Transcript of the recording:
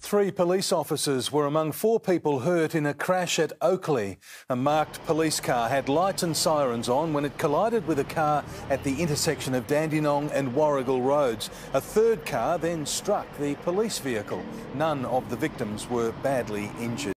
Three police officers were among four people hurt in a crash at Oakleigh. A marked police car had lights and sirens on when it collided with a car at the intersection of Dandenong and Warrigal roads. A third car then struck the police vehicle. None of the victims were badly injured.